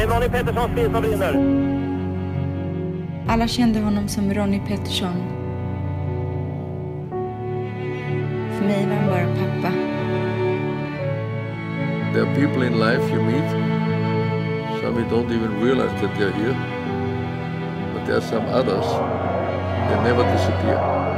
Ronnie Petterssons bil som brinner. Alla kände honom som Ronnie Pettersson. För mig var han bara pappa. There are people in life you meet, some you don't even realize that they're here, but there are some others, they never disappear.